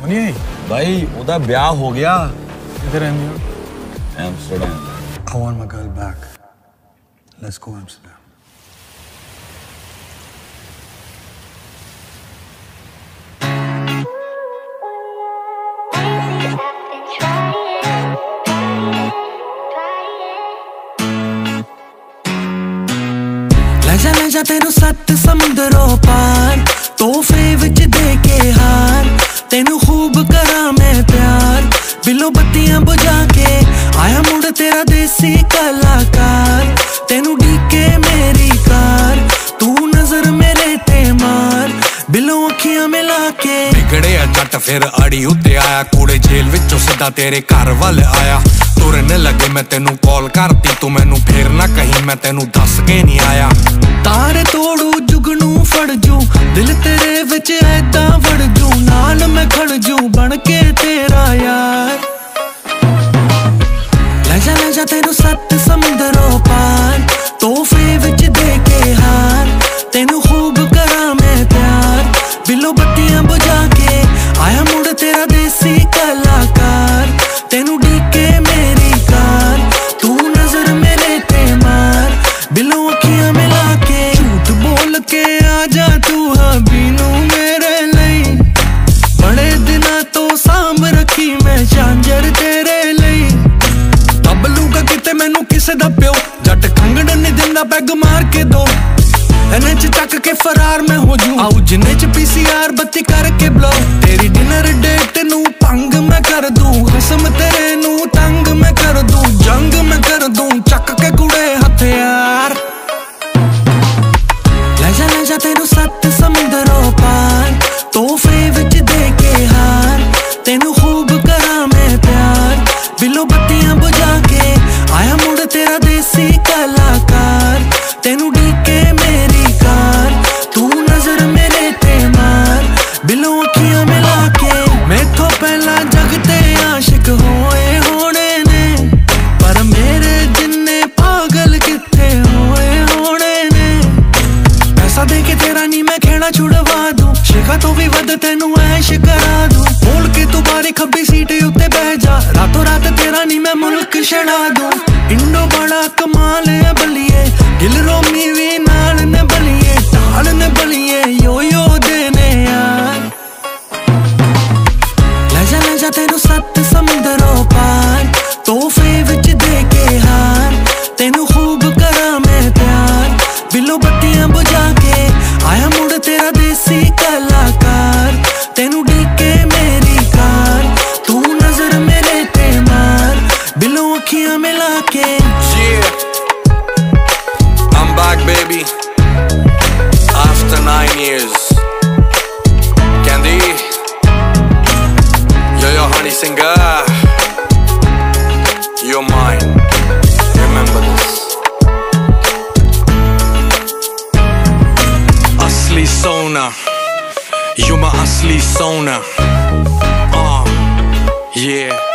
नहीं आई भाई ਉਹਦਾ ਵਿਆਹ ਹੋ ਗਿਆ। किधर रहंदी हो? Amsterdam. I want my girl back. Let's go Amsterdam. ले जा तेनू 7 समुंदरों पार तोहफे विच दे के हार तेनू खूब करा मैं प्यार बिलो बत्तियां बुझा के आया मुड़ तेरा देसी कलाकार तेनू डीके मेरी कार तू नजर मेरे ते मार बिलो अखियां मिला के बिगड़े जट फिर अड़ी उत्ते आया कूड़े जेल विचों सीधा तेरे घर वाल आया तुरन लगे मैं तेनू कॉल करती तू मैनू फिर ना कहीं मैं तेनू दस के नहीं आया तारे तोड़ू जुगनू फड़ जू दिल तेरे विच ऐदा वड़ जू नाल मैं खड़ जू बन के तेरा यार ले जा तेनू 7 समुंदरों पार तोहफे विच दे के हार तेनू खूब करा मैं प्यार बिलो बत्तियां बुझा के आया मुड़ तेरा देसी कलाकार तेनू डीके मेरी कार तू नजर मेरे ते मार बिलो अखियां मिला के झूठ बोल के आजा तू हबीनू मेरे लई बड़े दिना तो सांभ रखी मैं झांझर तेरे लई तब लूगा किते मैनू किसे दा प्यो जट खंगड़ नहीं दिंदा पैग मार के दो एने च चक के फरार मैं हो जू आऊ जिन्ने च पीसीआर बत्ती करके ब्लो तेरी डिनर डेट नू भंग मैं कर दूं कसम तेरे नू तंग मैं कर दूं जंग मैं कर दूं चक के कुड़े हथियार ले जा तेनू 7 समुंदरों पार तोहफे विच दे के हार तेनू खूब करा मैं प्यार बिलो बत्तियां बुझा के आया मुड़ तेरा देसी कलाकार तेनू डीके मेरी कार तू नजर मेरे ते मार बिलो अखियां मिला के मैथों पहला जगते आशिक होए होने ने पर मेरे जिन्ने पागल किथे होए होने ने पैसा दे के तेरा नी मैं खेड़ा छुड़वा दूं शिखा तो भी वध तेनू ऐश करा दूं बोल के तू बारी खब्बी सीट उत्ते बह जा रातों रात तेरा नी मैं मुल्क छड़ा दूं इंडो बड़ा कमाल है बलिए दिल रोमी भी नाल ने बलिए ढाल ने बलिए यो देने यार ले जा तेनू 7 समुंदरों पार तोहफे विच दे के हार तेनू खूब करा मैं प्यार बिलो बत्तियां बुझा के आया मुड़ तेरा देसी कलाकार तेनू डीके मेरी कार तू नजर मेरे ते मार बिलो अखियां मिला के I'm back baby after 9 years Candy Yo honey singer you're mine remember this Asli Sona you my asli Sona yeah